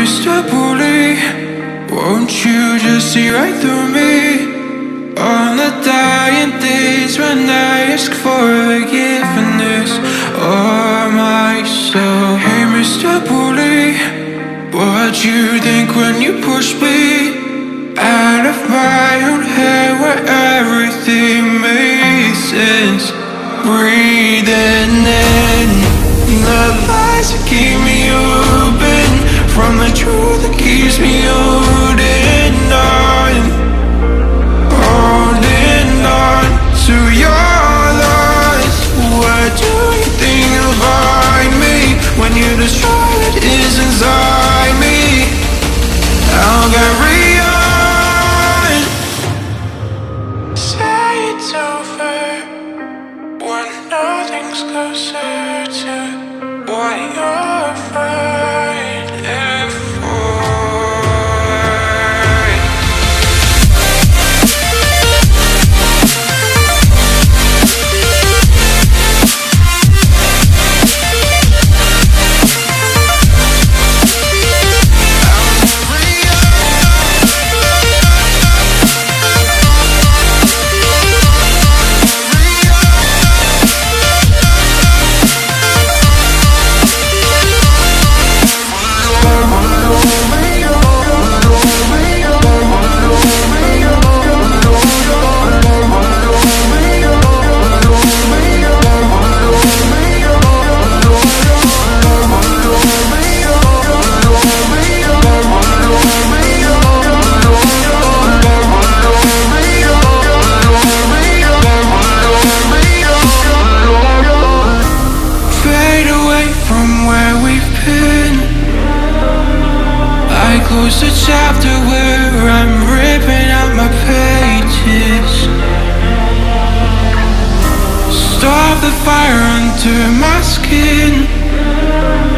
Mr. Bully, won't you just see right through me? On the dying days when I ask for forgiveness of myself. Hey Mr. Bully, what'd you think when you pushed me out of my own head where everything made sense? Breathing in the lies that keep me open from the truth that keeps me holding on, holding on to your lies. What do you think you'll find me when you destroy what is inside me? I'll carry on. Say it's over when nothing's closer to what you're fighting for. Close the chapter where I'm ripping out my pages. Stop the fire under my skin.